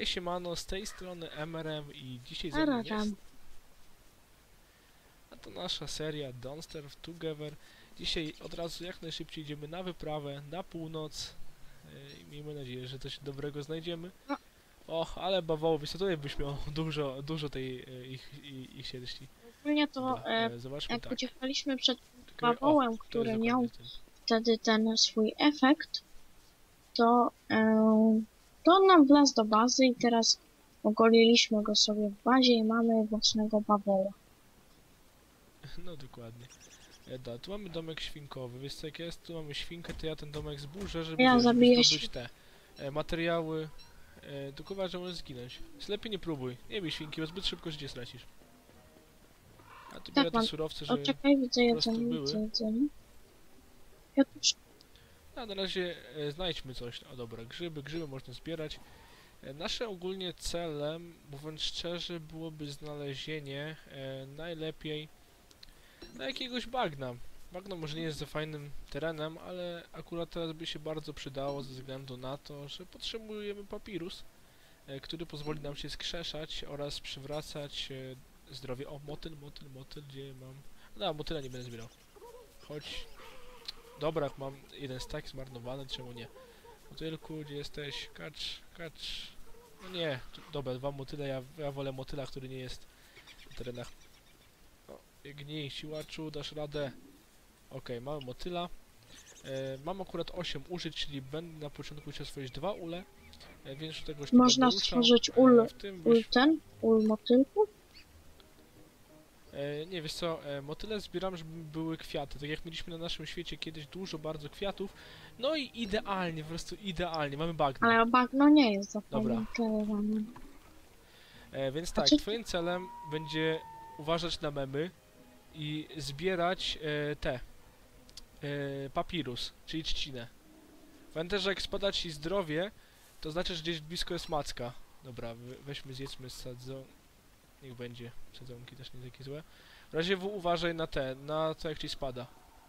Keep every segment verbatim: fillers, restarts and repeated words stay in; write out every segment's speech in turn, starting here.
Hej siemano, z tej strony M R M i dzisiaj ze mną jest... A to nasza seria Don't Starve Together. Dzisiaj od razu jak najszybciej idziemy na wyprawę, na północ. I miejmy nadzieję, że coś dobrego znajdziemy. O, ale bawołowie, co tutaj byś miał dużo, dużo tej ich, ich, ich sierści. Ogólnie to Dobra, e, zobaczmy jak tak. uciekaliśmy przed Czekaj, bawołem, o, który jest miał ten. wtedy ten swój efekt, to, e, to on nam wlazł do bazy i teraz ogoliliśmy go sobie w bazie i mamy własnego bawoła. No dokładnie. E, da, tu mamy domek świnkowy, wiesz co jak jest? Tu mamy świnkę, to ja ten domek zburzę, żeby, Ja żeby zabiję zdobyć te e, materiały. E, tylko uważaj, że może zginąć. Więc lepiej nie próbuj. Nie bij świnki, bo zbyt szybko życie stracisz. A tu biorę Tak, te mam. surowce, O, żeby czekaj, widzę po prostu jedzenie, były. widzę jedzenie. Ja też. A na razie e, znajdźmy coś. O dobra, grzyby, grzyby można zbierać. E, nasze ogólnie celem, mówiąc szczerze, byłoby znalezienie e, najlepiej na jakiegoś bagna. Bagno może nie jest za fajnym terenem, ale akurat teraz by się bardzo przydało ze względu na to, że potrzebujemy papirus, e, który pozwoli nam się skrzeszać oraz przywracać e, zdrowie. O, motyl, motyl, motyl, gdzie mam... No, motyla nie będę zbierał. Chodź. Dobra, mam jeden stack zmarnowany, czemu nie? Motylku, gdzie jesteś? Kacz, kacz... No nie, tu, dobra, dwa motyle, ja, ja wolę motyla, który nie jest w terenach. O, biegnij, siłaczu, dasz radę. Okej, okay, mamy motyla. E, mam akurat osiem użyć, czyli będę na początku chciał stworzyć dwa ule, e, więc do tego już Można będę stworzyć ruszał. ul, E, w tym ul byś... ten, ul motylku? E, nie, wiesz co, e, motyle zbieram, żeby były kwiaty. Tak jak mieliśmy na naszym świecie kiedyś dużo bardzo kwiatów. No i idealnie, po prostu idealnie, mamy bagno. Ale bagno nie jest za Dobra. fajnym terenem. E, więc A tak, czy- twoim celem będzie uważać na memy i zbierać e, te e, papirus, czyli trzcinę. Pamiętaj, że jak spada ci zdrowie, to znaczy, że gdzieś blisko jest macka. Dobra, we, weźmy, zjedzmy sadzon... Niech będzie. Sadzonki też nie takie złe. W razie w uważaj na te, na to jak ci spada.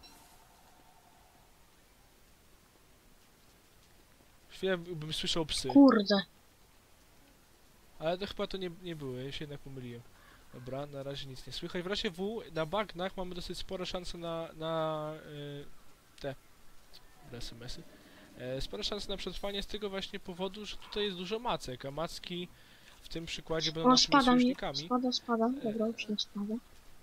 Chwilę bym słyszał psy. Kurde. Ale to chyba to nie, nie były, ja się jednak pomyliłem. Dobra, na razie nic nie słychać. W razie W na bagnach mamy dosyć spore szanse na, na yy, te S M S-y. E, spore szanse na przetrwanie z tego właśnie powodu, że tutaj jest dużo macek, a macki w tym przykładzie będą O, naszymi spada mi, sojusznikami. spada, spada. Dobra, już nie spada.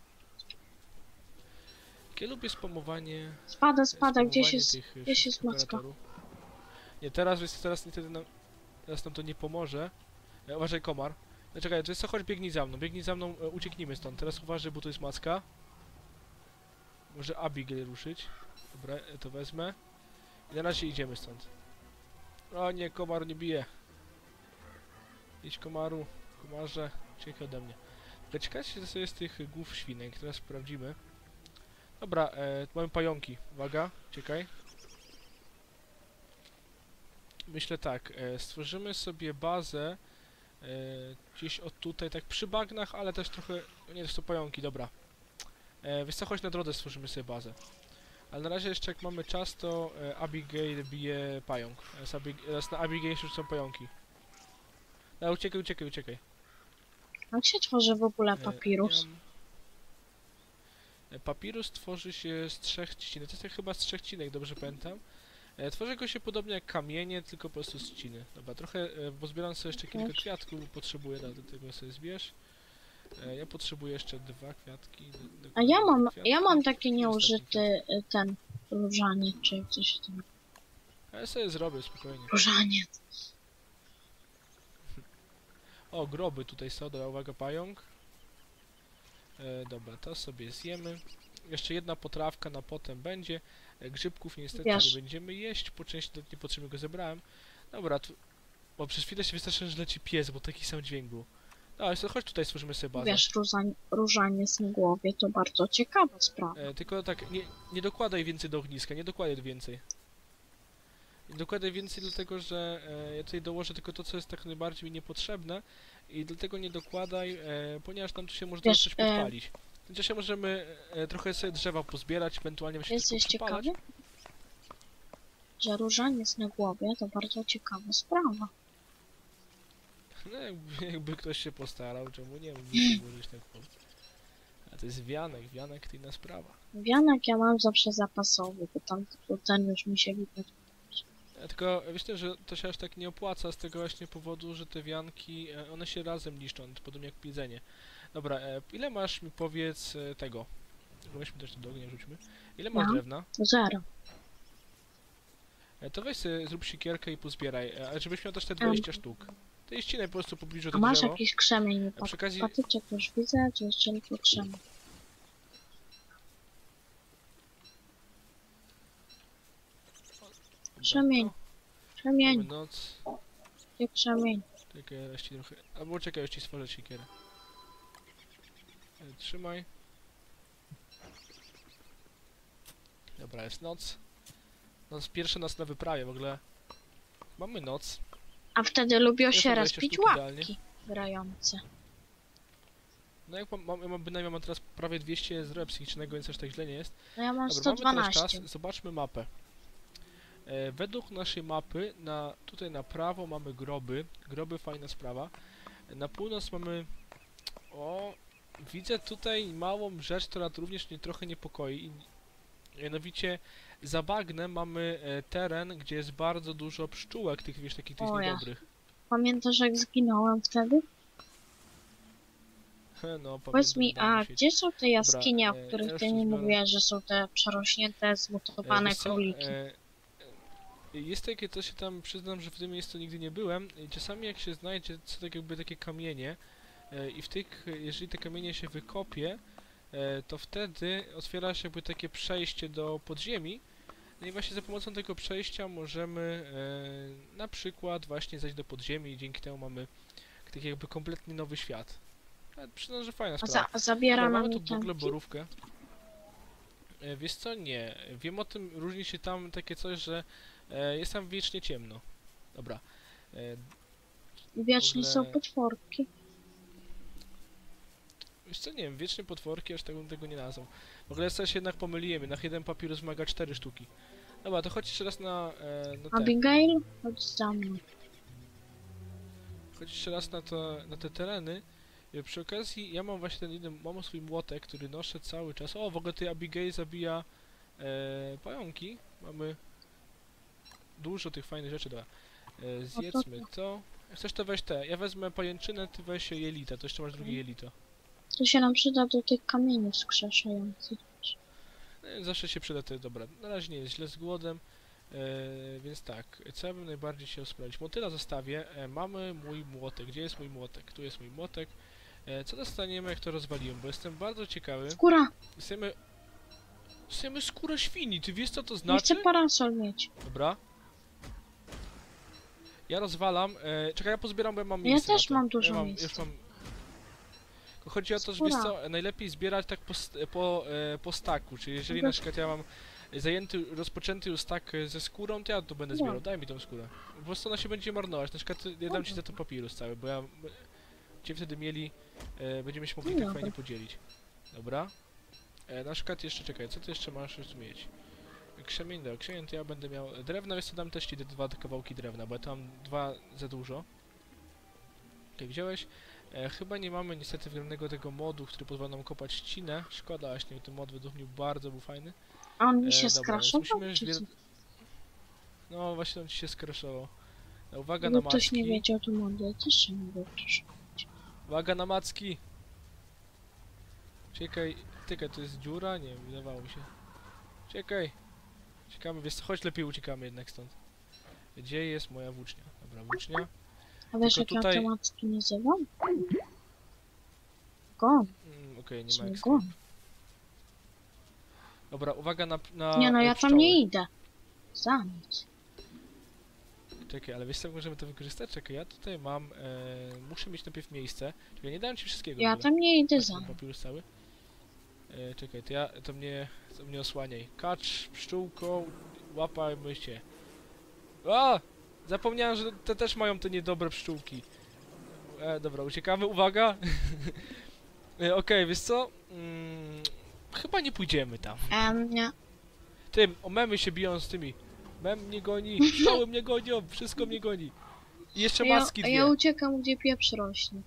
Ja lubię spamowanie, Spada, spada, gdzieś spamowanie jest, tych gdzieś jest macka. operatorów. Nie, teraz, wiesz, teraz niestety nam, teraz nam to nie pomoże. E, uważaj, komar. No, czekaj, to jest co, chodź, biegnij za mną, biegnij za mną, e, ucieknijmy stąd. Teraz uważaj, bo tu jest macka. Może Abigail ruszyć. Dobra, e, to wezmę. I na razie idziemy stąd. O nie, komar nie bije. Idź, komaru, komarze, uciekaj ode mnie. Ciekawe się sobie z tych głów świnek, teraz sprawdzimy. Dobra, e, mamy pająki. Uwaga, czekaj. Myślę tak, e, stworzymy sobie bazę e, gdzieś od tutaj, tak przy bagnach, ale też trochę... Nie, to są pająki, dobra. E, wiesz co, chodź na drodze stworzymy sobie bazę. Ale na razie jeszcze jak mamy czas, to e, Abigail bije pająk. Teraz, Abig teraz na Abigail już są pająki. No, uciekaj, uciekaj, uciekaj. Jak się tworzy w ogóle E, papirus? ja mam- E, Papirus tworzy się z trzech trzcinek. To jest tak chyba z trzech trzcinek, dobrze pamiętam. E, tworzy go się podobnie jak kamienie, tylko po prostu z trzciny. Dobra, trochę, e, bo zbieram sobie jeszcze kilka Też. kwiatków, potrzebuję, da, do tego sobie zbierz. E, ja potrzebuję jeszcze dwa kwiatki. Do, do A ja mam, kwiatki. ja mam taki I nieużyty ostatni y, ten różaniec, czy coś tam. kwiat. A ja sobie zrobię spokojnie. Różaniec. O, groby tutaj są, dobra, uwaga, pająk. E, dobra, to sobie zjemy. Jeszcze jedna potrawka na potem będzie. E, grzybków niestety Wiesz. nie będziemy jeść, po części niepotrzebnie go zebrałem. Dobra, tu... Bo przez chwilę się wystraszyłem, że leci pies, bo taki sam dźwięk był. Dobra, to chodź tutaj, stworzymy sobie bazę. Wiesz, różań, różaniec na głowie to bardzo ciekawa sprawa. E, tylko tak, nie, nie dokładaj więcej do ogniska, nie dokładaj więcej. Nie dokładaj więcej dlatego, że e, ja tutaj dołożę tylko to, co jest tak najbardziej mi niepotrzebne i dlatego nie dokładaj, e, ponieważ tam tu się może Wiesz, coś e, podpalić. W tym czasie możemy e, trochę sobie drzewa pozbierać, ewentualnie się Jesteś tylko przypalać. ciekawy? Że różaniec na głowie to bardzo ciekawa sprawa. No jakby, jakby ktoś się postarał, czemu nie mógłby się włożyć tak po. A to jest wianek, wianek to inna sprawa. Wianek ja mam zawsze zapasowy, bo tam bo ten już mi się widać. E, Tylko myślę, że to się aż tak nie opłaca z tego właśnie powodu, że te wianki, e, one się razem niszczą, to podobnie jak jedzenie. Dobra, e, ile masz mi powiedz e, tego? Weźmy też to do ognia, rzućmy. Ile masz Ja? drewna? Zero. E, to weź sobie, zrób sikierkę i pozbieraj, e, ale żebyś miał też te dwadzieścia sztuk. To jest ścinaj po prostu w pobliżu A to masz drzewo. jakiś krzemień? A przy okazji... Patyczek już widzę, czy jeszcze tylko krzemień? Krzemień. Mamy Krzemień, noc. gdzie krzemień? Czekaj, ja ci trochę... Albo czekaj, już ci stworzę sikierę. E, Trzymaj. Dobra, jest noc. Noc, pierwsza noc na wyprawie w ogóle. Mamy noc. A wtedy lubią Jest się to respić dwadzieścia sztuk idealnie. łapki grające. No jak mam, mam, ja mam bynajmniej mam teraz prawie dwieście z psychicznego, więc aż tak źle nie jest. No ja mam Dobra, sto mamy teraz dwanaście. czas, zobaczmy mapę. E, według naszej mapy, na, tutaj na prawo mamy groby. Groby, fajna sprawa. E, na północ mamy... O, widzę tutaj małą rzecz, która również mnie trochę niepokoi. I, mianowicie za bagnem mamy e, teren, gdzie jest bardzo dużo pszczółek, tych wiesz, takich tych O ja. niedobrych. Pamiętasz jak zginąłem wtedy? He, no, Powiedz pamiętam, mi, udało a się. gdzie są te jaskinie, Dobra, o e, których ja ty już mi zbiorę. mówiłaś, że są te przerośnięte, zmutowane wiesz co, króliki? e, e, Jest takie, to się tam przyznam, że w tym miejscu nigdy nie byłem. I czasami jak się znajdzie co tak jakby takie kamienie e, i w tych, jeżeli te kamienie się wykopie, e, to wtedy otwiera się jakby takie przejście do podziemi. No i właśnie za pomocą tego przejścia możemy e, na przykład właśnie zejść do podziemi i dzięki temu mamy taki jakby kompletnie nowy świat. E, przyznam, że fajna A sprawa. za, zabiera Dobra, nam mamy tu mi w ogóle ten... borówkę. E, wiesz co? Nie. Wiem o tym, różni się tam takie coś, że e, jest tam wiecznie ciemno. Dobra. E, Wiecznie w są ogóle- potworki. wiesz co? Nie wiem, wieczne potworki, aż tak bym tego nie nazwał. W ogóle ja się jednak pomyliłem, jednak jeden papirus wymaga cztery sztuki. Dobra, to chodź jeszcze raz na, e, na te. Abigail, chodź za mną. Chodź jeszcze raz na, to, na te tereny. E, przy okazji, ja mam właśnie ten jeden, mam swój młotek, który noszę cały czas. O, w ogóle tej Abigail zabija e, pająki. Mamy dużo tych fajnych rzeczy. Dobra. E, zjedzmy to. Jak chcesz to weź te. Ja wezmę pajęczynę, ty weź jelita. To jeszcze masz drugie jelito. To się nam przyda do tych kamieni skrzeszających. E, zawsze się przyda te. Dobra, na razie nie jest źle z głodem. E, więc tak, co ja bym najbardziej chciał sprawdzić? Motyla zostawię. E, mamy mój młotek. Gdzie jest mój młotek? Tu jest mój młotek. E, co dostaniemy, jak to rozwaliłem? Bo jestem bardzo ciekawy. Skóra! Dostajemy... Dostajemy skórę świni. Ty wiesz, co to Nie znaczy? chcę parasol mieć. Dobra. Ja rozwalam. E, czekaj, ja pozbieram, bo ja mam Ja miejsce też na to. mam dużo ja mam, miejsca. Już mam... Tylko chodzi o to, że wiesz Skóra. co, najlepiej zbierać tak po, st- po, e, po staku, czyli jeżeli Dobra. na przykład ja mam zajęty, rozpoczęty już stak e, ze skórą, to ja to będę zbierał, Dobra. daj mi tą skórę. Po prostu ona się będzie marnować, na przykład ja dam ci za to papirus cały, bo ja... Będziemy wtedy mieli, e, będziemy się mogli tak Dobra. fajnie podzielić. Dobra. E, na przykład jeszcze, czekaj, co ty jeszcze masz już mieć? Krzemień, do krzemień to ja będę miał... Drewno, jest to dam też ci te dwa kawałki drewna, bo ja tam dwa za dużo. Okej, wziąłeś. E, chyba nie mamy niestety wgranego tego modu, który pozwala nam kopać ścinę. Szkoda właśnie, ten mod według mnie bardzo był fajny. A on mi E, się dobra, więc skraszował, musimy czy zbier- co? No właśnie on ci się skraszował. E, uwaga na Gdyby ktoś nie macki. wiedział, to mogę też się nie było, proszę. Uwaga na macki! Czekaj, czekaj, to jest dziura? Nie, wydawało mi się. Czekaj! Uciekamy, wiesz co, chodź lepiej uciekamy jednak stąd. Gdzie jest moja włócznia? Dobra, włócznia. A wiesz, Tylko jak tutaj- ja te macki nazywam? Gon. Mm, Okej, nie ma Czyli jak gon. Dobra, uwaga na, na Nie no, e, ja tam pszczoły. nie idę. Za nic. Czekaj, ale wiesz co, jak możemy to wykorzystać? Czekaj, ja tutaj mam... E, muszę mieć najpierw miejsce. Czekaj, nie dałem ci wszystkiego. w Ja ogóle. tam nie idę Masz za ten mną. papirus cały. E, czekaj, to ja, to mnie, to mnie osłaniaj. Kacz, pszczółko, łapajmy się. A! Zapomniałem, że te też mają te niedobre pszczółki. E, dobra, uciekamy, uwaga! e, Okej, wiesz co? Mm, chyba nie pójdziemy tam. Em, nie. Tym, o memy się biją z tymi. Mem mnie goni, pszczoły mnie gonią, wszystko mnie goni. I jeszcze A ja, macki a dwie. ja uciekam, gdzie pieprz rośnie.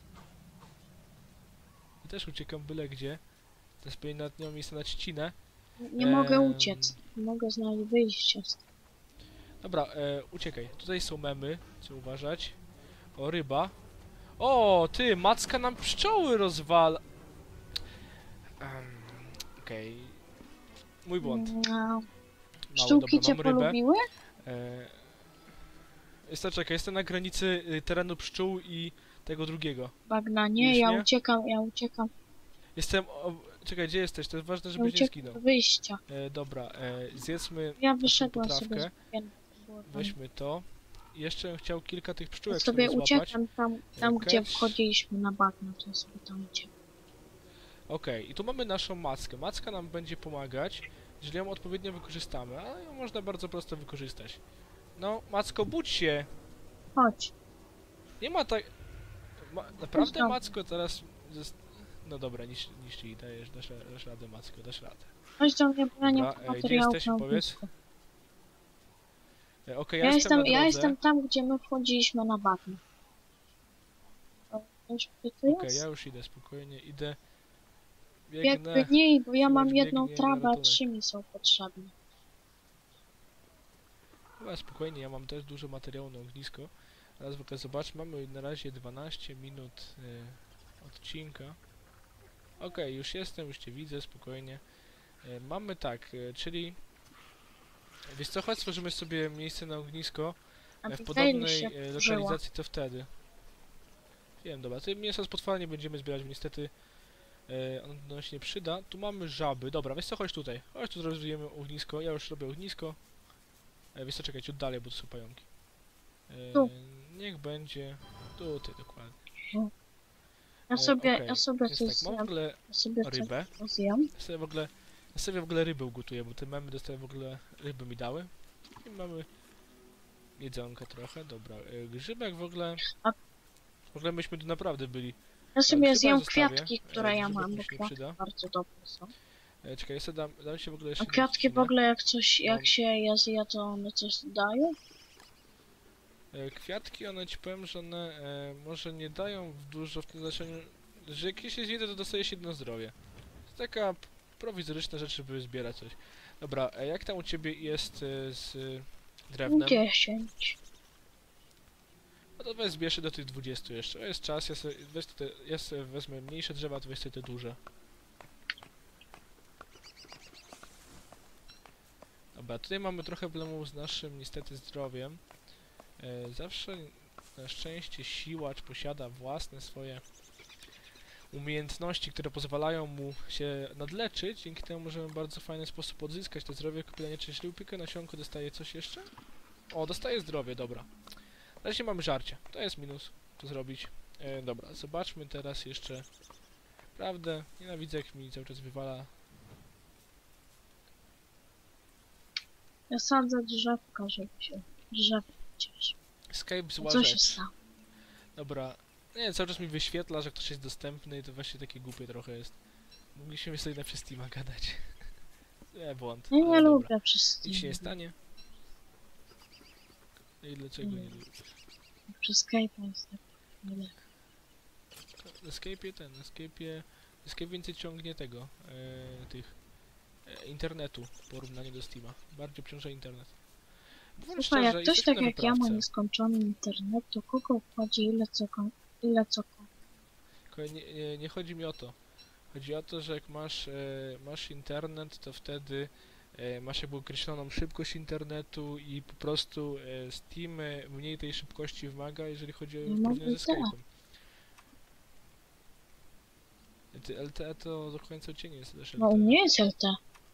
Ja też uciekam byle gdzie. Teraz pewnie nawet nie mam miejsca na trzcinę. Nie mogę Em, uciec. Nie mogę znaleźć wyjścia. Dobra, e, uciekaj. Tutaj są memy, co uważać. O, ryba. O, ty, macka nam pszczoły rozwala. Um, Okej. Mój błąd. No. Mało, Pszczółki dobra, cię mam rybę. polubiły? E, jest, czekaj, jestem na granicy y, terenu pszczół i tego drugiego. Bagna, nie, Już ja nie? uciekam, ja uciekam. Jestem... O, czekaj, gdzie jesteś? To jest ważne, Ja żebyś nie uciekam zginął. do wyjścia. E, dobra, e, zjedzmy Ja wyszedłem potrawkę. sobie z bagien. Było tam. Weźmy to. I jeszcze bym chciał kilka tych Ja pszczółek sobie złapać. uciekam tam, tam gdzie Catch. wchodziliśmy na bagno, to ja sobie tam uciekam. Okej, i tu mamy naszą mackę. Macka nam będzie pomagać, jeżeli ją odpowiednio wykorzystamy, a ją można bardzo prosto wykorzystać. No, Macko, budź się! Chodź. Nie ma tak... Ma... Naprawdę, tam. Macko, teraz... zes- No dobra, niż, niż i dajesz, dasz, dasz radę, Macko, dasz radę. Chodź do mnie, bo ja nie mam Dobra, e, gdzie materiałów jesteś? na Powiedz. ognisku. E, Okej, Ja, ja, jestem, na ja drodze. jestem tam, gdzie my wchodziliśmy na bagno. O, wiesz, gdzie to Okej, jest? ja już idę, spokojnie, idę. Jak Biegnę. biegnij, bo ja mam Słuchaj, jedną biegnie na trawę, a ratunek. trzy mi są potrzebne. Chyba spokojnie, ja mam też dużo materiału na ognisko. Teraz w ogóle zobacz, mamy na razie dwanaście minut y, odcinka. Okej, już jestem, już cię widzę, spokojnie. Y, mamy tak, y, czyli... Wiesz co, chodź stworzymy sobie miejsce na ognisko A y, w tutaj podobnej się y, wżyła. lokalizacji to wtedy. Wiem, dobra, tutaj mięso z potwora nie będziemy zbierać, bo niestety y, ono ono się nie przyda. Tu mamy żaby, dobra, wiesz co, chodź tutaj. Chodź tu rozwijemy ognisko, ja już robię ognisko. E, wiesz co, czekaj, ciut dalej, bo to są pająki. E, Tu. Niech będzie tutaj dokładnie. Ja E, sobie, okej, ja sobie więc coś tak, mam w zjem. ogóle Ja sobie coś rybę. zjem. Ja sobie w ogóle, ja sobie w ogóle rybę ugotuję, bo te memy dostały w ogóle, ryby mi dały. I mamy jedzonka trochę, dobra. E, grzybek w ogóle, A- w ogóle myśmy tu naprawdę byli. Ja sobie grzyba zjem zostawię. kwiatki, E, które ja grzybek mam, mi bo się nie kwiatki przyda. bardzo dobre są. E, czekaj, ja sobie dam, dam się w ogóle jeszcze A jedną kwiatki w trzcinę. ogóle jak coś, Mam- jak się je zje, to one coś dają? E, Kwiatki, one ci powiem, że one e, może nie dają w dużo w tym znaczeniu, że jak się zjedzie, to dostaje się jedno zdrowie. To taka p- prowizoryczna rzecz, żeby zbierać coś. Dobra, a jak tam u ciebie jest e, z e, drewnem? Dziesięć. No to weź zbierz się do tych dwudziestu jeszcze. To jest czas, ja sobie, weź te, ja sobie wezmę mniejsze drzewa, to weź sobie te duże. Dobra, tutaj mamy trochę problemów z naszym niestety zdrowiem. E, zawsze na szczęście siłacz posiada własne swoje umiejętności, które pozwalają mu się nadleczyć, dzięki temu możemy w bardzo fajny sposób odzyskać to zdrowie. Kupilenie, czy jeśli upiekę nasionko dostaje coś jeszcze? O, dostaje zdrowie, dobra. Na razie mamy żarcie, to jest minus, to zrobić. E, dobra, zobaczmy teraz jeszcze. Prawdę, nienawidzę jak mi cały czas wywala. Ja sadzę drzewka, żeby się drzewka cieszył. Escape zła Co się rzecz. stało? Dobra, nie, cały czas mi wyświetla, że ktoś jest dostępny i to właśnie takie głupie trochę jest. Mogliśmy sobie na przez Steama gadać. Nie, błąd. Ja nie ale dobra. lubię przez Nic się nie Steam. stanie. No i dlaczego nie lubię? Przez Skype'a jest tak. Nie. Na Escape'ie ten, na Escape'ie... Escape więcej ciągnie tego, e, tych... E, internetu w porównaniu do Steama. Bardziej obciąża internet. Mówiąc Słuchaj, jak szczerze, ktoś jesteśmy tak na jak ja ma wyprawce. nieskończony internet, to kogo wchodzi ile co kon- ile co kon- Tylko Nie, nie, nie chodzi mi o to. Chodzi o to, że jak masz, e, masz internet, to wtedy e, masz jakby określoną szybkość internetu i po prostu e, Steam e, mniej tej szybkości wymaga, jeżeli chodzi o No, porównanie ze tak. Skype'em. Ty L T E to do końca u Ciebie nie jest też No u L T E. mnie jest L T.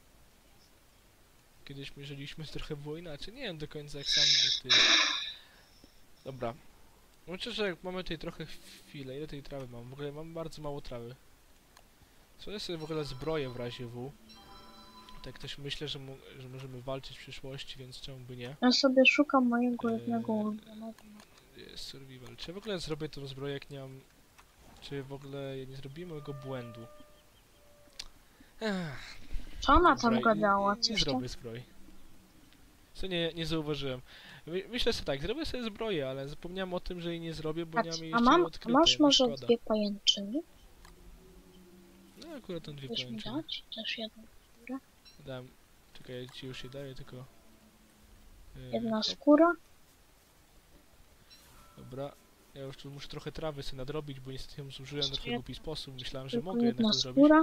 Kiedyś mierzyliśmy, trochę było inaczej. Nie wiem do końca jak sam jak ty jest. Dobra. Myślę, że jak mamy tutaj trochę chwilę, ile tej trawy mam? W ogóle mam bardzo mało trawy. Co sobie w ogóle zbroję w razie W. Tak też myślę, że, mo że możemy walczyć w przyszłości, więc czemu by nie? Ja sobie szukam mojego Eee, jednego ulubionego. Jest survival. Czy ja w ogóle zrobię tą zbroję jak nie mam... Czy w ogóle nie zrobimy mojego błędu? Ech, Co ona dobra, tam gadała? Nie, nie Coś tam? zrobię zbroi. Co nie, nie zauważyłem. My, myślę sobie tak, zrobię sobie zbroję, ale zapomniałem o tym, że jej nie zrobię, bo nie Patrz, mam jej a, jeszcze mam, a odkrytej, masz no może szkoda. dwie pajęczyny? No akurat tą dwie Chcesz mi pojęcie. dać? Też jedną skórę. Dam. Czekaj, ja ci już je daję, tylko... Yy, Jedna hop, skóra. dobra. Ja już tu muszę trochę trawy sobie nadrobić, bo niestety ją zużyłem na Jeszcze twój jed- głupi sposób. Myślałem, że Tylko mogę jednak jedna to zrobić. skóra.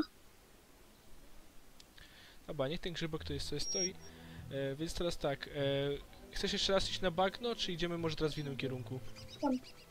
Dobra, niech ten grzybek tutaj sobie stoi. E, więc teraz tak, e, chcesz jeszcze raz iść na bagno, czy idziemy może teraz w innym kierunku? Tam.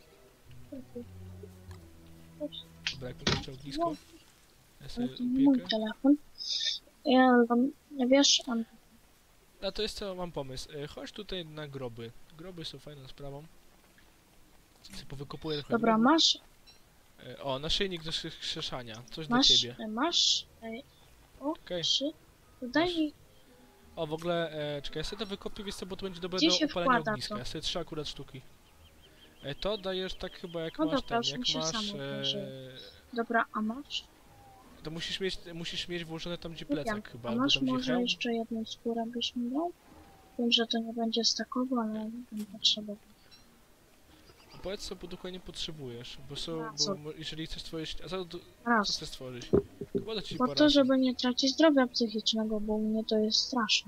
Dobra, jak będzie jeszcze ognisko. Ja Ale sobie to nie mój upiekę. telefon. Ja tam, wiesz, tam, A to jest co, mam pomysł. E, chodź tutaj na groby. Groby są fajną sprawą. Sobie powykopuję trochę dobra, grobu. masz, E, o, naszyjnik do sk- skrzeszania. Coś dla masz, ciebie. masz, ej, o, Okej. trzy, to daj Masz. mi, O, w ogóle, e, czekaj, ja sobie to wykopię, wiesz co, bo to będzie dobre Gdzie do się upalenia wkłada ogniska. to? Ja sobie trzy akurat sztuki. E, to dajesz tak chyba jak No masz dobra, ten, już jak mi się masz... samo E, włożyło. dobra, a masz? to musisz mieć, musisz mieć włożone tam gdzie Wiem, plecak chyba, a albo masz tam gdzie może hełm. jeszcze jedną skórę byś mi dał? Wiem, że to nie będzie stakowo, ale bym potrzebował. A powiedz co bo dokładnie potrzebujesz, bo są, A, bo co? mo- jeżeli chcesz stworzyć, a co, co Raz, chcesz stworzyć? Chyba da ci po parę to, razy. żeby nie tracić zdrowia psychicznego, bo u mnie to jest straszne.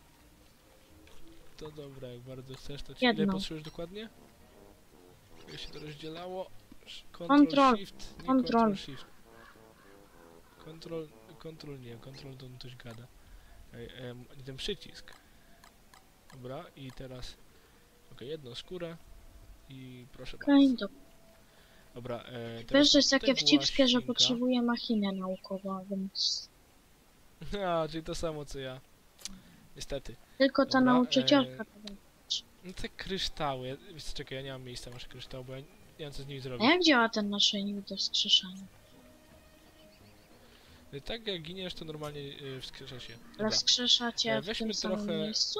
To dobra, jak bardzo chcesz, to ci ile Jedną. potrzebujesz dokładnie? Jak się to rozdzielało? Ctrl, Control, Shift, nie Control. Ctrl, Shift. Control, Control nie, Control to ktoś gada. Ej, em, ten przycisk. Dobra, i teraz, okej, jedną skórę i proszę bardzo. Kind of. Dobra, e, teraz Wiesz, że jest tutaj takie była wcipskie, że świnka. potrzebuje machinę naukową, więc... A, czyli to samo co ja. Niestety. Tylko ta Dobra, nauczycielka e, to będzie. No te kryształy, ja, wiesz co, czekaj, ja nie mam miejsca masz kryształ, bo ja nie wiem co z nimi A zrobić. jak działa ten naszyjnik do wskrzeszania? E, Tak jak giniesz, to normalnie e, wskrzesza się. Ale Dobra. wskrzeszacie E, w weźmy tym samym trochę- miejscu?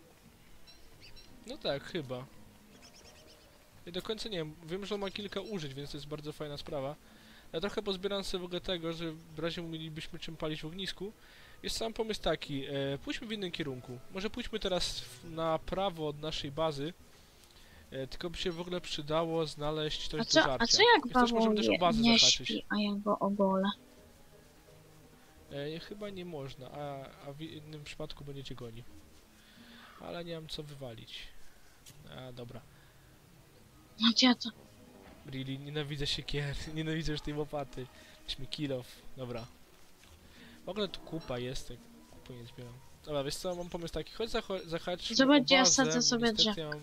No tak, chyba. Ja do końca nie wiem, wiem, że on ma kilka użyć, więc to jest bardzo fajna sprawa. Ja trochę pozbieram sobie w ogóle tego, że w razie mielibyśmy czym palić w ognisku. Jest sam pomysł taki, e, pójdźmy w innym kierunku. Może pójdźmy teraz w, na prawo od naszej bazy. E, tylko by się w ogóle przydało znaleźć coś A do co, żarcia. a co jak Jak chcesz, Paweł możemy też o je, bazę nie zahaczyć. śpi, a ja go ogolę? E, chyba nie można, a, a w innym przypadku będziecie goni. Ale nie mam co wywalić. A dobra. No gdzie to? Really, nienawidzę siekier, nienawidzę już tej łopaty. Weźmy kill off. Dobra. W ogóle tu kupa jest, jak kupy nie zbieram. Dobra, wiesz co, mam pomysł taki, chodź zacho- zahaczmy Zobacz, o gdzie ja bazę, sadzę bo sobie niestety ja mam...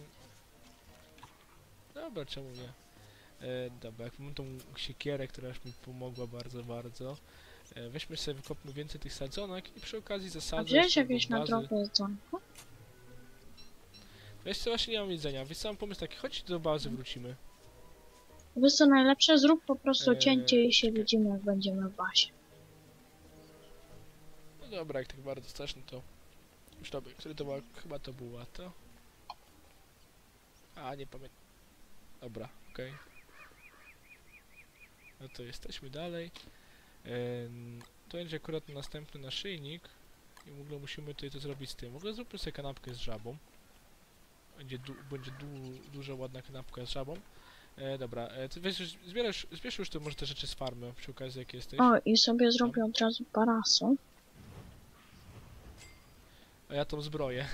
Dobra, czemu nie? E, dobra, jak mam tą siekierę, która już mi pomogła bardzo, bardzo. E, weźmy sobie, wykopmy więcej tych sadzonek i przy okazji A zasadzę wziąłeś jeszcze jakieś do na bazy. drogę jedzonko? Wiesz co, właśnie nie mam jedzenia, więc sam pomysł taki, chodź do bazy wrócimy. Wiesz co najlepsze? Zrób po prostu Eee, cięcie i się czekaj. widzimy, jak będziemy w bazie. No dobra, jak tak bardzo chcesz, no to... Już to by, który to była, chyba to była to. A, nie pamiętam. Dobra, okej. No to jesteśmy dalej. Em, to będzie akurat następny naszyjnik. I w ogóle musimy tutaj to zrobić z tym. W ogóle zróbmy sobie kanapkę z żabą. Będzie, du będzie du duża, ładna kanapka z żabą. E, dobra, e, ty weź, już- zbierasz, zbierz już to może te rzeczy z farmy, przy okazji jak jesteś. O, i sobie zrobię od razu parasol. A ja tą zbroję.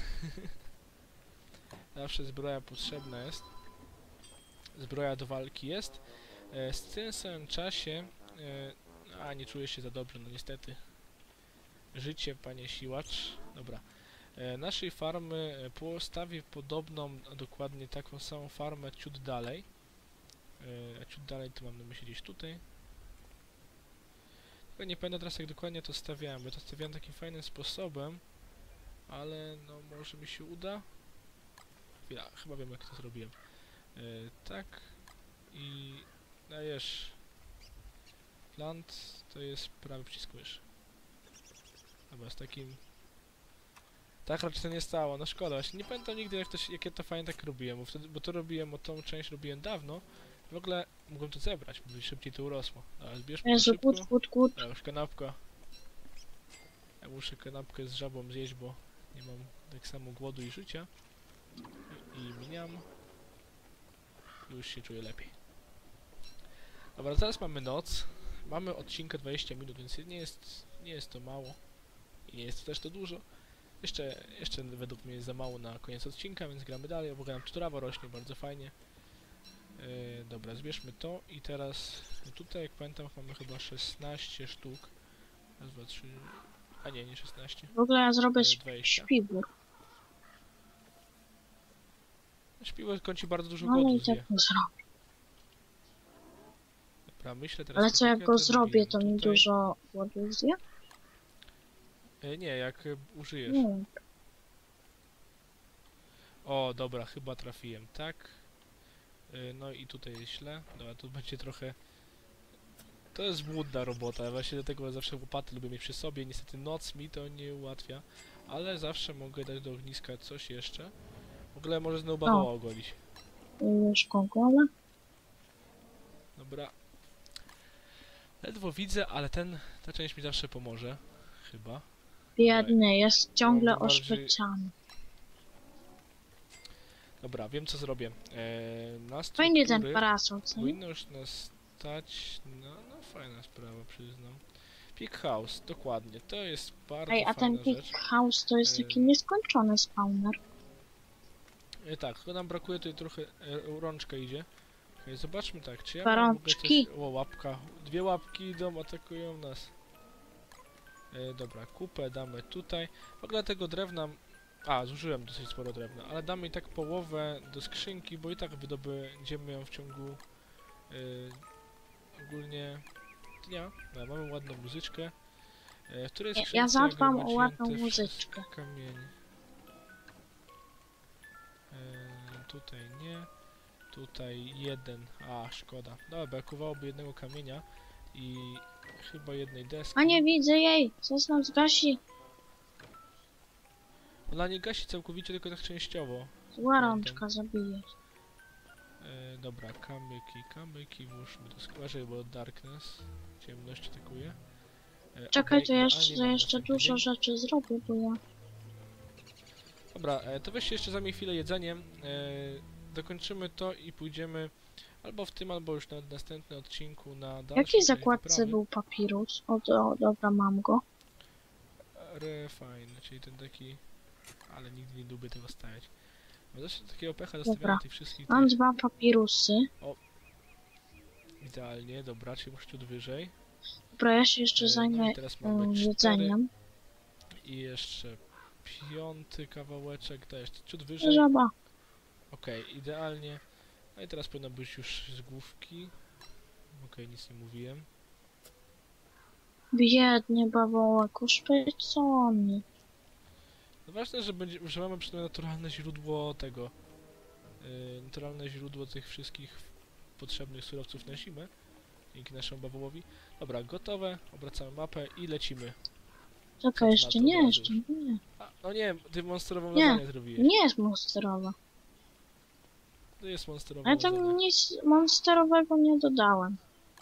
Zawsze zbroja potrzebna jest. Zbroja do walki jest. E, w tym samym czasie... E, a, nie czuję się za dobrze, no niestety. Życie, panie siłacz. Dobra. E, naszej farmy e, postawię podobną, a dokładnie taką samą farmę ciut dalej. E, a ciut dalej to mam na myśli gdzieś tutaj. Tylko nie pamiętam teraz jak dokładnie to stawiałem, bo to stawiałem takim fajnym sposobem. Ale no może mi się uda. Ja chyba wiem jak to zrobiłem. E, tak i dajesz plant to jest prawy przycisk myszy. Dobra, z takim... Tak raczej to nie stało, no szkoda, właśnie nie pamiętam nigdy jak to, się- jak ja to fajnie tak robiłem, bo, wtedy, bo to robiłem, bo tą część robiłem dawno. W ogóle mogłem to zebrać, bo szybciej to urosło. Ale zbierzmy to Jezu, szybko. kut, kut, kut. A już kanapka. Ja muszę kanapkę z żabą zjeść, bo nie mam tak samo głodu i życia. I miniam. Już się czuję lepiej. Dobra, teraz mamy noc. Mamy odcinkę dwadzieścia minut, więc nie jest, nie jest to mało. I nie jest to też to dużo. Jeszcze, jeszcze według mnie jest za mało na koniec odcinka, więc gramy dalej. Bo nam tu trawa rośnie bardzo fajnie. Yy, dobra, zbierzmy to i teraz no tutaj, jak pamiętam, mamy chyba szesnaście sztuk. Raz, dwa, trzy... A nie, nie szesnaście. W ogóle ja zrobię Yy, dwadzieścia. śpiwór. Śpiwór kończy bardzo dużo No ale głodu i tak zje. go zrobię. Dobra, myślę teraz... Ale co jak trochę, go to zrobię, to zrobiłem mi tutaj. dużo głodu zje? Yy, nie, jak y, użyjesz. Nie wiem. O, dobra, chyba trafiłem, tak. Yy, no i tutaj jest źle. Dobra, tu będzie trochę... To jest łudna robota, właśnie dlatego zawsze łopaty lubię mieć przy sobie. Niestety noc mi to nie ułatwia, ale zawsze mogę dać do ogniska coś jeszcze. W ogóle może znowu bawoła ogolić. Już gogole. Dobra. Ledwo widzę, ale ten, ta część mi zawsze pomoże. Chyba. Biedny, jest ciągle Mogę bardziej- oświecany. Dobra, wiem co zrobię. Eee, na Fajnie ten struktury parasol, co nie? powinno już nas stać... No, no fajna sprawa, przyznam. Peak House, dokładnie. To jest bardzo Ej, a ten fajna Big rzecz. House to jest Ym. taki nieskończony spawner. E, tak, tylko nam brakuje tutaj trochę... E, rączka idzie. Okay, zobaczmy tak, czy ja Dwa mam w ogóle rączki. coś... O, łapka. Dwie łapki idą, atakują nas. E, dobra, kupę damy tutaj. W ogóle tego drewna... A, zużyłem dosyć sporo drewna, ale damy i tak połowę do skrzynki, bo i tak wydobędziemy ją w ciągu... E, ogólnie... dnia. No, mamy ładną muzyczkę. E, w której Ja- ja skrzynce zadbam o gromadziłem ładną te muzyczkę. wszystkie kamienie. E, tutaj nie. Tutaj jeden. A, szkoda. Dobra, brakowałoby jednego kamienia i chyba jednej deski. A nie widzę jej! Coś nam zgasi. Ona nie gasi całkowicie, tylko tak częściowo. Zła rączka zabije. E, dobra, kamyki, kamyki, włóżmy do skłarzy, bo darkness, ciemność atakuje. E, Czekaj, okej, to jeszcze, idealnie to mamy jeszcze następny dużo dzień. rzeczy zrobię, bo ja... Dobra, e, to weźcie jeszcze zajmie chwilę jedzeniem. E, dokończymy to i pójdziemy albo w tym, albo już na następnym odcinku na W dalsze jakiej tutaj zakładce wyprawy. był papirus? O, do, dobra, mam go. Refine, czyli ten taki... Ale nigdy nie lubię tego stawiać. Bo zawsze takiego pecha Dobra. zostawiania tych wszystkich... Mam Tych... dwa papirusy. Idealnie, dobra, czyli muszę ciut wyżej. Dobra, ja się jeszcze E, no zajmę i teraz mamy um, cztery jedzeniem. i jeszcze piąty kawałeczek, to jeszcze ciut wyżej. Żaba. Okej, idealnie. No i teraz powinno być już z główki. Okej, nic nie mówiłem. Biednie bawołek, uszpecony. No ważne, że, będzie, że mamy przynajmniej naturalne źródło tego. Yy, naturalne źródło tych wszystkich potrzebnych surowców na zimę. Dzięki naszemu bawołowi. Dobra, gotowe. Obracamy mapę i lecimy. Co Czekaj, ty jeszcze na to nie, od razu jeszcze już? nie. A, no nie, ty monsterową Nie, lasagne zrobiłeś. Nie jest monsterowa. To jest monsterowa Ale lasagne. tam nic monsterowego nie dodałem.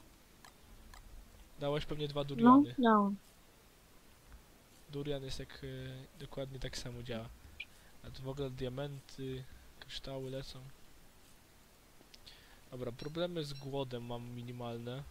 Dałeś pewnie dwa No, duriany. dałem. Durian jest jak y, dokładnie tak samo działa. A tu w ogóle diamenty, kryształy lecą. Dobra, problemy z głodem mam minimalne.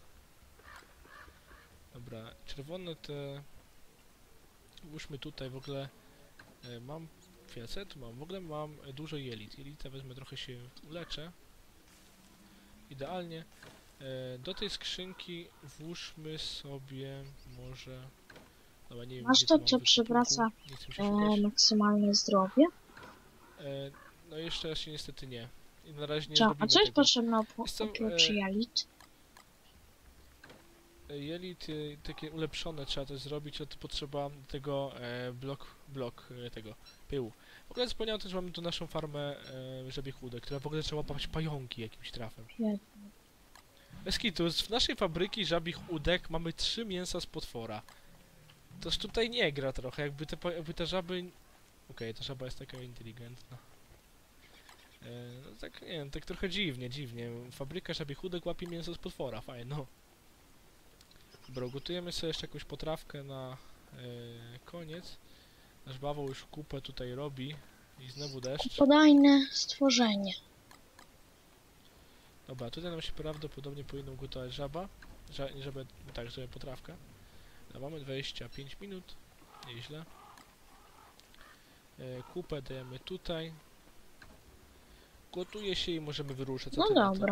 Dobra, czerwone te... Włóżmy tutaj w ogóle... E, mam... Chwilę, tu mam? W ogóle mam e, dużo jelit. Jelita wezmę, trochę się uleczę. Idealnie. E, do tej skrzynki włóżmy sobie może... Dobra, nie wiem, Masz gdzie to, mam co w przywraca, ekwipunku. Nie chcę mi się E, szukać. maksymalne zdrowie. E, no jeszcze raz się niestety nie. I na razie nie Co? A zrobimy co jest tego. potrzebne po- Jest to, oprócz e, jalit? E, Jelit e, takie ulepszone trzeba też zrobić, a to potrzeba tego e, blok, blok e, tego pyłu. W ogóle zapomniałem też, że mamy tu naszą farmę e, żabich łódek, która w ogóle trzeba łapać pająki jakimś trafem. Biedny. Bez kitu, z naszej fabryki żabich łódek mamy trzy mięsa z potwora. Toż tutaj nie gra trochę, jakby te, pa- jakby te żaby... Okej, ta żaba jest taka inteligentna. E, no tak, nie wiem, tak trochę dziwnie, dziwnie. Fabryka żabich łódek łapie mięso z potwora, fajno. No. Dobra, gotujemy sobie jeszcze jakąś potrawkę na e, koniec. Nasz bawoł już kupę tutaj robi. I znowu deszcz. Podajne stworzenie. Dobra, tutaj nam się prawdopodobnie powinno ugotować żaba. Ża nie żaba, tak, żeby potrawka. No, mamy dwadzieścia pięć minut. Nieźle. E, kupę dajemy tutaj. Gotuje się i możemy wyruszyć. Co No ty na to? dobra.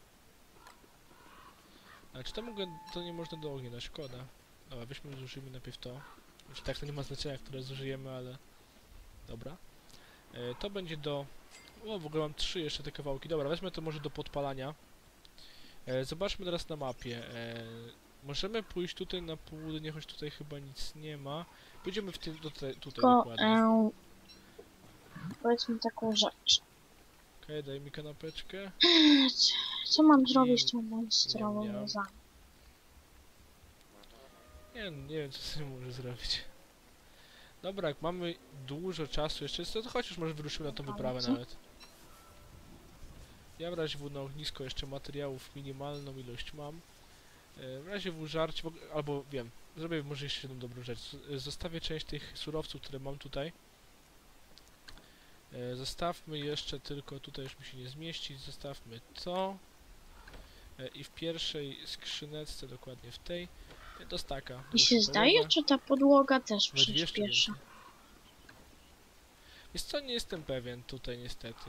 Ale czy to mogę, to nie można do ognia dać, szkoda. Dobra, weźmy, zużyjmy najpierw to. Znaczy tak, to nie ma znaczenia, które zużyjemy, ale... Dobra. E, to będzie do... O, w ogóle mam trzy jeszcze te kawałki. Dobra, wezmę to może do podpalania. E, zobaczmy teraz na mapie. E, możemy pójść tutaj na południe, choć tutaj chyba nic nie ma. Pójdziemy w tym, do te, tutaj Tylko dokładnie. e, powiedzmy taką rzecz. Okej, okay, daj mi kanapeczkę. Co mam I- zrobić z tą monstrową nie wiem. łzami? Nie, nie wiem, co sobie może zrobić. Dobra, jak mamy dużo czasu jeszcze, to choć już może wyruszymy na tą wyprawę Co? nawet. Ja w razie w na ognisko jeszcze materiałów minimalną ilość mam. E, W razie w żarcie, w ogóle- albo wiem, zrobię może jeszcze jedną dobrą rzecz. Z- Zostawię część tych surowców, które mam tutaj. E, Zostawmy jeszcze tylko, tutaj już mi się nie zmieści, zostawmy to. E, I w pierwszej skrzyneczce, dokładnie w tej, e, do staka. Mi się dołóżmy zdaje, połowę. czy ta podłoga też We dwie jeszcze przyspiesza. więcej. Jest co, nie jestem pewien tutaj niestety.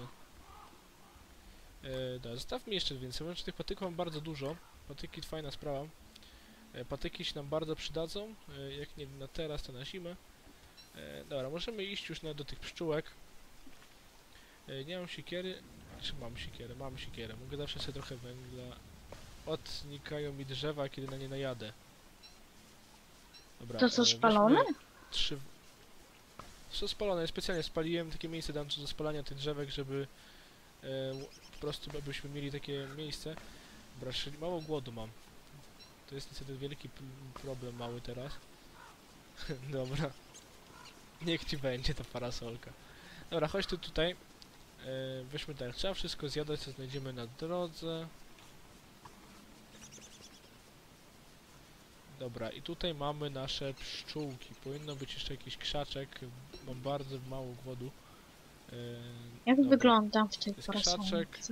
E, dobra, zostawmy jeszcze więcej, może tych patyków mam bardzo dużo. Patyki to fajna sprawa. E, patyki się nam bardzo przydadzą, e, jak nie na teraz, to na zimę. E, dobra, możemy iść już na, do tych pszczółek. E, nie mam siekiery, czy mam siekierę? Mam siekierę, mogę zawsze sobie trochę węgla. Odnikają mi drzewa, kiedy na nie najadę. Dobra, To co, e, spalone? weźmy Trzy... Są spalone, specjalnie spaliłem takie miejsce, dam tu do spalania tych drzewek, żeby e, ł- po prostu byśmy mieli takie miejsce. Dobra, czyli mało głodu mam. To jest niestety wielki p- problem mały teraz. Dobra. Niech ci będzie ta parasolka. Dobra, chodź tu tutaj. E, weźmy tak, trzeba wszystko zjadać, co znajdziemy na drodze. Dobra, i tutaj mamy nasze pszczółki. Powinno być jeszcze jakiś krzaczek. Mam bardzo mało głodu. E, Jak dobra. wyglądam w tej Jest parasolce? krzaczek.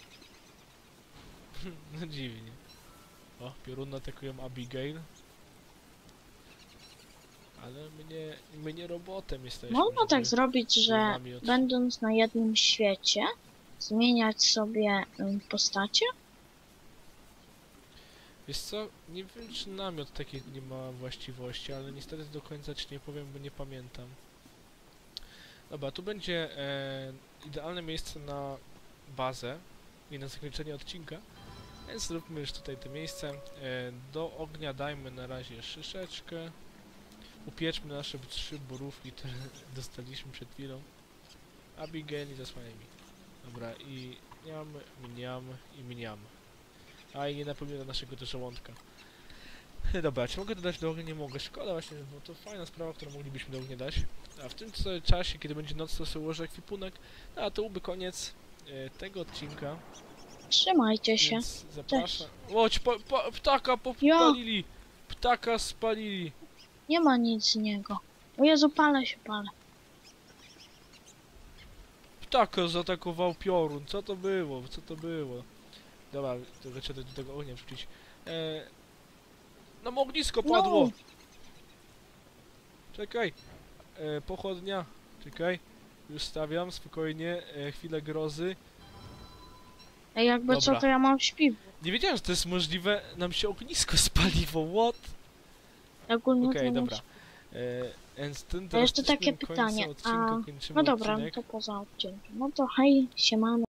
No dziwnie. O, piorun atakują Abigail. Ale mnie, my nie robotem jesteśmy. Można żeby tak zrobić, że piorunami od- będąc na jednym świecie, zmieniać sobie ym, postacie? Wiesz co, nie wiem czy namiot taki nie ma właściwości, ale niestety do końca ci nie powiem, bo nie pamiętam. Dobra, tu będzie e, idealne miejsce na bazę i na zakończenie odcinka. Więc zróbmy już tutaj to miejsce. E, do ognia dajmy na razie szyszeczkę. Upieczmy nasze trzy borówki, które dostaliśmy przed chwilą. Abigail i zasłaniaj mi. Dobra, i mniam, mniam i mniam. A i nie napełnię do naszego też żołądka. Dobra, czy mogę dodać do ognia? Nie mogę. Szkoda właśnie, bo to fajna sprawa, którą moglibyśmy do ognia dać. A w tym co- czasie, kiedy będzie noc, to sobie ułożę ekwipunek. No, a to byłby koniec e, tego odcinka. Trzymajcie się. Więc zapraszam. Łodź, pa, pa, ptaka popalili! Ptaka spalili! Nie ma nic z niego. O Jezu, palę się, palę. Ptaka zaatakował piorun. Co to było? Co to było? Dobra, to trzeba do tego ognia wrzucić. E, no ognisko padło! No. Czekaj. E, pochodnia. Czekaj. Już stawiam, spokojnie. E, chwilę grozy. Ej, jakby co, Dobra. to ja mam śpiwór. Nie wiedziałem, że to jest możliwe. Nam się ognisko spaliło. What? Ogólnie Okej, to mam dobra. E, więc tym A teraz jeszcze takie jesteśmy końcem pytanie, odcinka, a- kończymy No dobra, odcinek. to poza odcinkiem. No to hej, siemano.